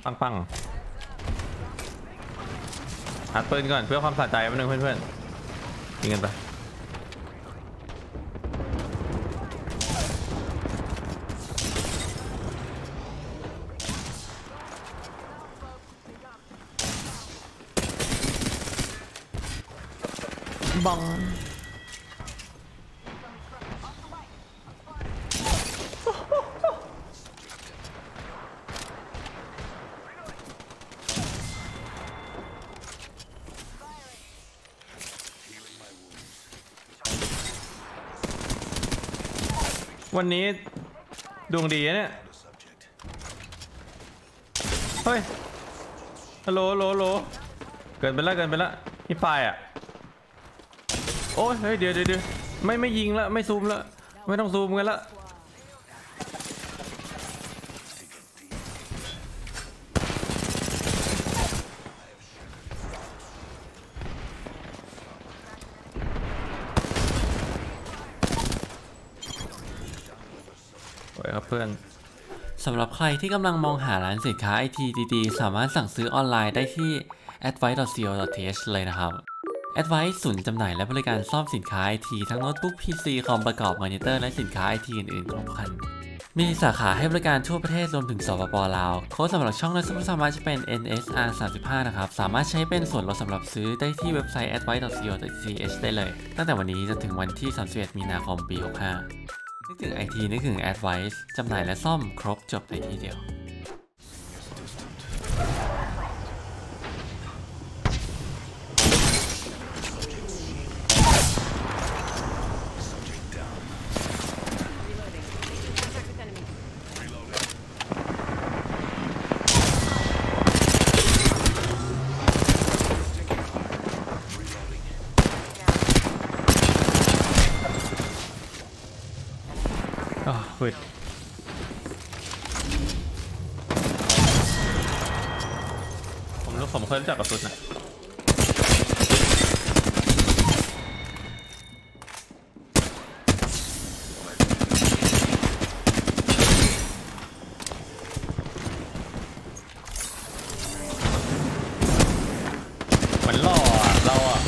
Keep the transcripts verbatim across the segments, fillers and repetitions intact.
ปังปังหัดปืนก่อนเพื่อความสะใจแป๊บนึงเพื่อนๆยิงกันไปบังวันนี้ดวงดีเนี่ยเฮ้ยฮัลโหลฮัลโหลฮัลโหลเกินไปละเกินไปละนี่ไฟอ่ะโอ้ยเฮ้ยเดี๋ยวเดี๋ยวไม่ไม่ยิงละไม่ซูมละไม่ต้องซูมกันละโอ้ยครับเพื่อนสำหรับใครที่กำลังมองหาร้านสินค้าไอทีดีๆสามารถสั่งซื้อออนไลน์ได้ที่ แอดไวซ์ ดอท ซี โอ ดอท ที เอช เลยนะครับ แอดไวซ์ ศูนย์จำหน่ายและบริการซ่อมสินค้าไอทีทั้งโน้ตบุ๊ก พี ซี คอมประกอบมอนิเตอร์และสินค้าไอทีอื่นๆครบครันมีสาขาให้บริการทั่วประเทศรวมถึงสปป.ลาวโค้ดสำหรับช่องและซุปเปอร์สมาร์ทจะเป็น เอ็น เอส อาร์ สามสิบห้า นะครับสามารถใช้เป็นส่วนลดสำหรับซื้อได้ที่เว็บไซต์ แอดไวซ์ ดอท ซี โอ ดอท ที เอช ได้เลยตั้งแต่วันนี้จนถึงวันที่สามสิบเอ็ดมีนาคมปีหกสิบห้านึกถึง ไอ ที นึกถึง แอดไวซ์ จำหน่ายและซ่อมครบจบในที่เดียวอ๋อปืดผมรู้ผมเคยรู้จักกับสุดนะเหมือนล่ออ่ะเราอ่ะ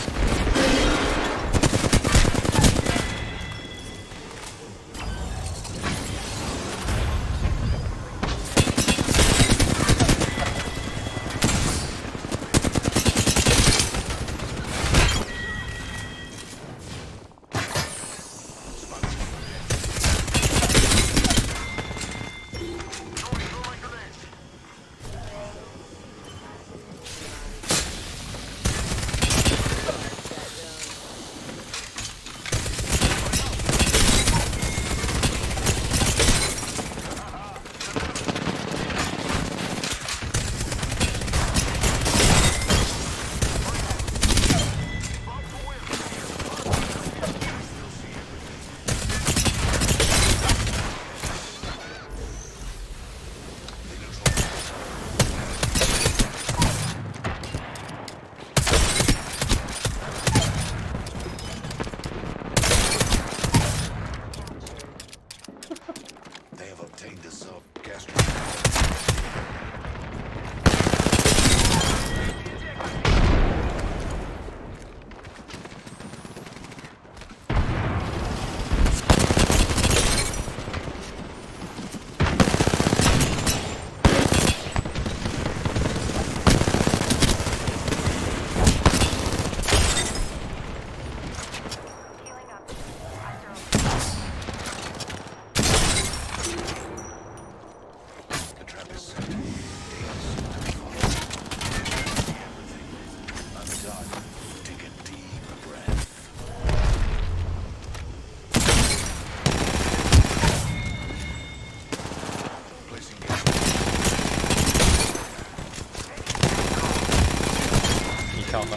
ชอบอะ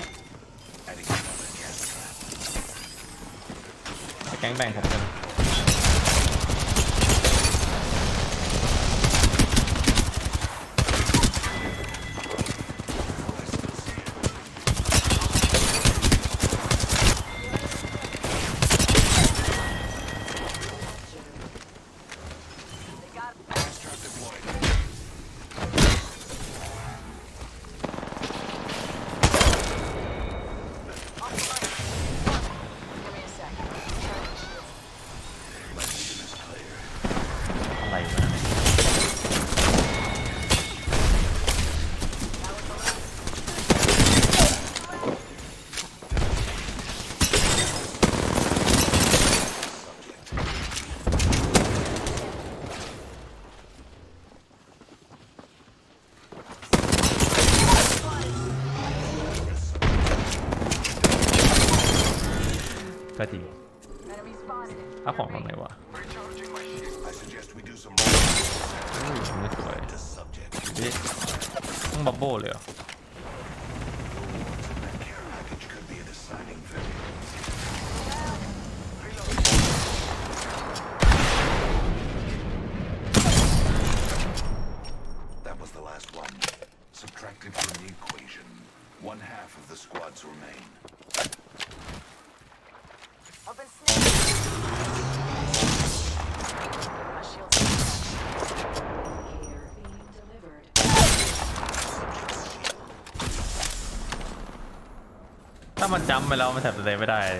แก๊งแบ่งผมกันก็จริงเอาของตรงไหนวะอุ้ยไม่สวยนี่ต้องบับเบิ้ลเลยเหรอ Subtracted from the equation, one half of the squads remain. Open snake. My shield's here being delivered. ถ้ามันจำไปแล้วมันแทบจะเตะไม่ได้เลย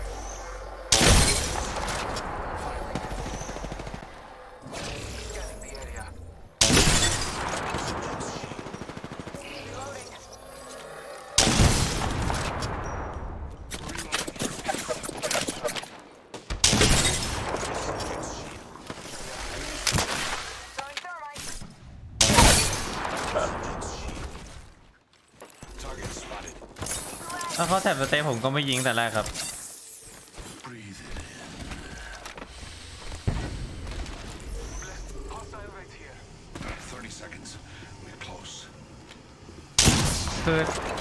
ถ้าเขาแถบสเตปผมก็ไม่ยิงแต่แรกครับ คือ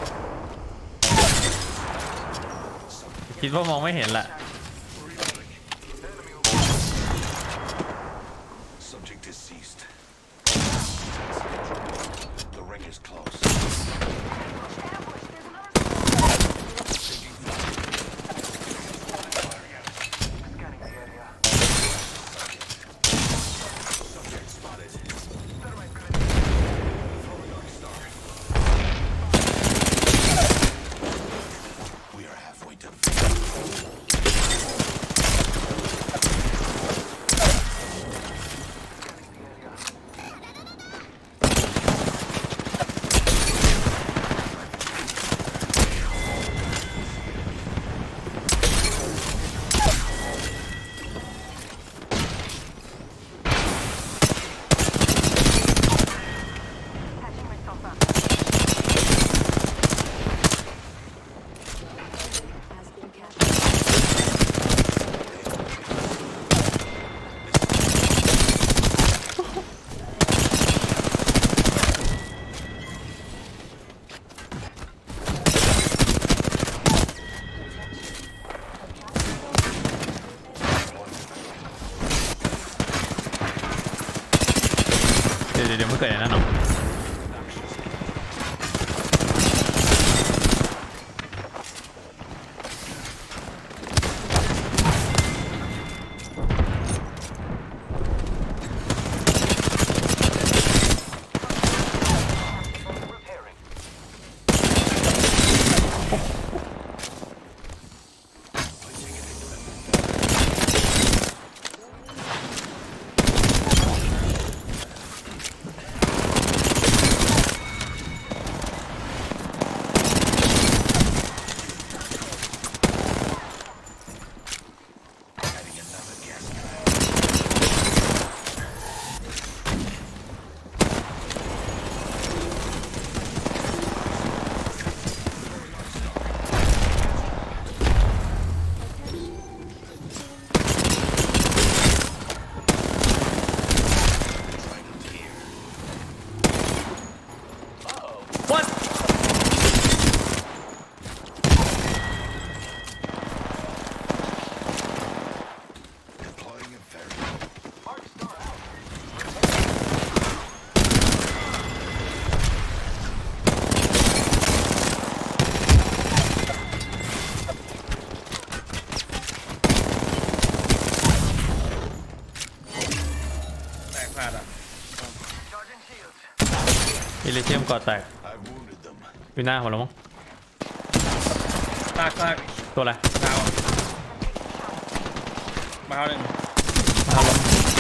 คิดว่ามองไม่เห็นแหละ เดี๋ยวเดี๋ยวไม่เกิดอย่างนั้นหรอกอิเลเซียมก่อแตกอยู่หน้าผมแล้วมั้งซากซากตัวอะไรดาวมาเอาหนึ่งมาล้ม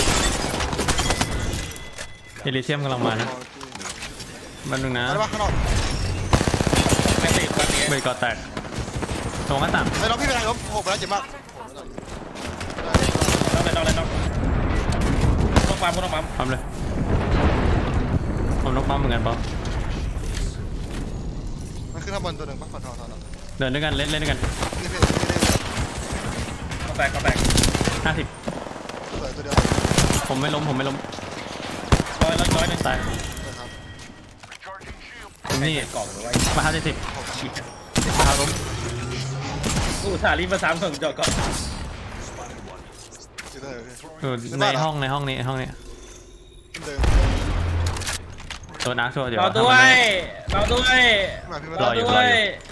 อิเลเซียมกำลังมานะมันหนึ่งนะอะไรวะข้างนอกไม่ติดตอนนี้เบรกก่อแตกตรงหน้าต่างไอ้น้องพี่เป็นไรล้มโหไปแล้วเจ็บมากต้องเลยต้องเลยต้องต้องปั๊มต้องปั๊มปั๊มเลยผมนกปั๊มเหมือนกันป๊อปมันขึ้นข้างบนตัวหนึ่งปะขอโทษขอโทษเดินด้วยกันเล่นเล่นด้วยกันนี่พี่นี่นี่แตกก็แตกห้าสิบสวยตัวเดียวผมไม่ล้มผมไม่ล้มร้อยร้อยร้อยหนึ่งตายนะครับผมนี่กล่องไว้มาห้าสิบมาล้มกูสาลีมาสามส่งจอดก่อนที่ได้เลยพี่อยู่ในห้องในห้องนี้ห้องนี้เดินตัวนักชัวร์เดี๋ยวเราด้วยเราด้วยมาพี่มาเราด้วย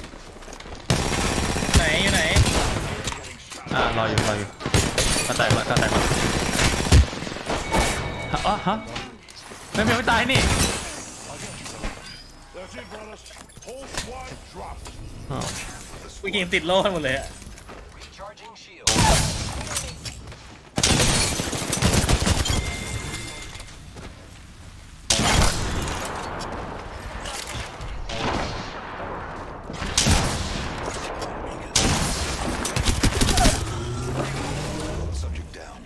ไหนอยู่ไหนอ่ารออยู่รออยู่ก็แตกแล้วก็แตกแล้วอ๋อฮะไม่เป็นไม่ตายนี่อ๋อกูยิงติดโล่หมดเลยอะ Recharging shield. Subject down.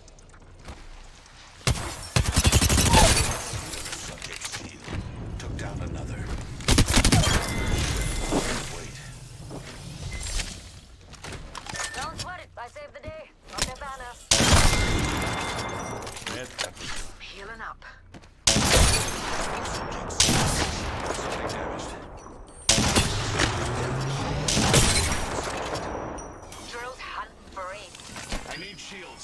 Subject sealed. Took down another. Wait. Don't sweat it. I saved the day. Not their banner. Healing up. Subject damaged. Drills hunt for aim. I need shields.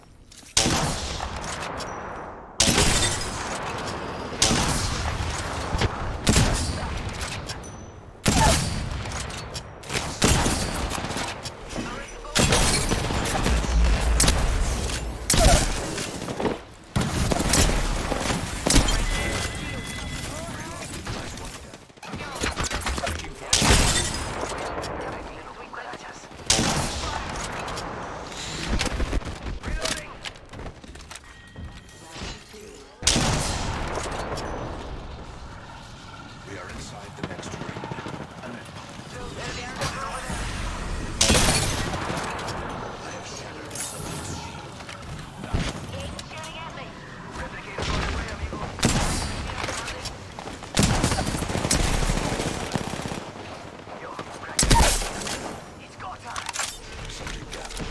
We are inside the next ring. I have shattered the subject's shield. Aim shooting at me. Subject gathered.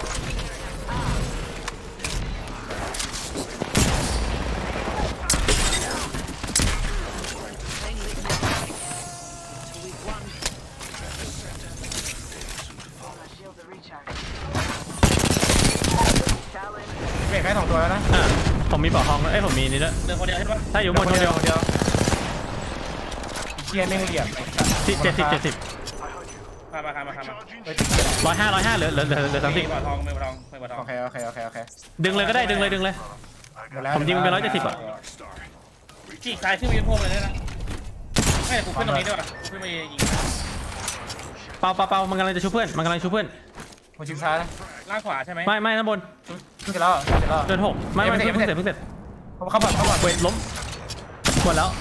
My shields are recharged. Challenge. เบรกแค่สองตัวแล้วนะอ่ะผมมีปอกทองด้วยเอ้ยผมมีนี่ด้วยเดินคนเดียวใช่ปะถ้าอยู่หมดคนเดียวเดียวเชียร์ไม่เหลี่ยมสิบเจ็ดสิบเจ็ดสิบมามามามามาร้อยห้าร้อยห้าเหลือเหลือเหลือเหลือสามสิบมือปลาทองมือปลาทองมือปลาทองโอเคโอเคโอเคโอเคดึงเลยก็ได้ดึงเลยดึงเลยหมดแล้วผมยิงมันไปร้อยเจ็ดสิบอ่ะ Star. จีกซ้ายขึ้นไปยืนพวกเลยได้นะไม่แต่กูขึ้นตรงนี้ด้วยว่ะกูขึ้นมายิงเปล่าเปล่าเปล่ามันกำลังจะชูเพื่อนมันกำลังชูเพื่อนผมชิมซ้ายนะล่างขวาใช่ไหมไม่ไม่ด้านบนเสร็จแล้วเสร็จแล้วเดินหกไม่ไม่เพิ่งเสร็จเพิ่งเสร็จผมเข้าบอลเข้าบอลเวทล้มหมดแล้ว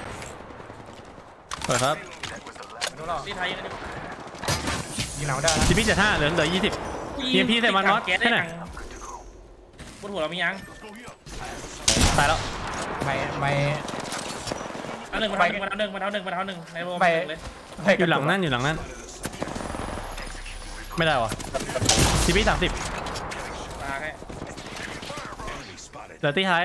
เปิดครับดูแล้วที่ไทยยิงยิงหลังได้นะจีพีเจ็ดห้าเหลือเหลือยี่สิบ เอ็มพีใส่มันน็อตแก๊สให้ได้หน่อยตังค์บนหัวเรามียังตายแล้วไม่ไม่อันหนึ่งมาเท้าหนึ่งมาเท้าหนึ่งมาเท้าหนึ่งมาเท้าหนึ่งในโรมเลยไม่อยู่หลังนั่นอยู่หลังนั่นไม่ได้วะจีพีสามสิบตาแค่ Enemy spotted. เหลือที่ท้าย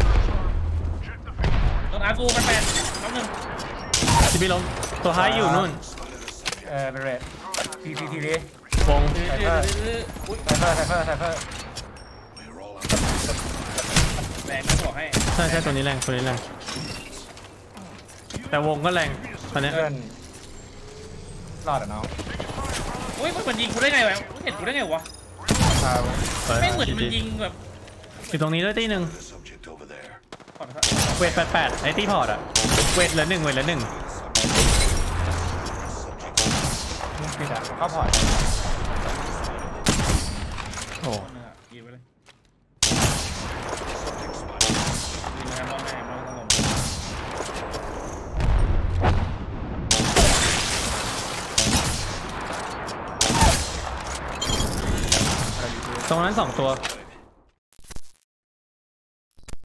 รถอาร์กูมันแปดน้ำหนึ่งจีพีล้มตัวท้ายอยู่นู่นเออเป็นเรททีทีทีดีวงดื้อดื้อดื้ออุ้ยไซเฟอร์ไซเฟอร์ไซเฟอร์ We're all out. แรงกูบอกให้ใช่ใช่ตัวนี้แรงตัวนี้แรงแต่วงก็แรงตอนนี้เพื่อนรอดอ่ะน้องอุ้ยมันยิงกูได้ไงวะเห็นกูได้ไงวะครับเปิดไม่เหมือนมันยิงแบบอยู่ตรงนี้ด้วยตีหนึ่ง The subject over there. ขอโทษเวทแปดแปดไอตีพอร์ตอะเวทเหลือหนึ่งเวทเหลือหนึ่งมึงปิดอ่ะเข้าพอร์ตโอ้คนหนึ่งอ่ะยิงไปเลยยิงมาแฮมมอนแม่แฮมมอนต้องลงตรงนั้นสองตัว Enemy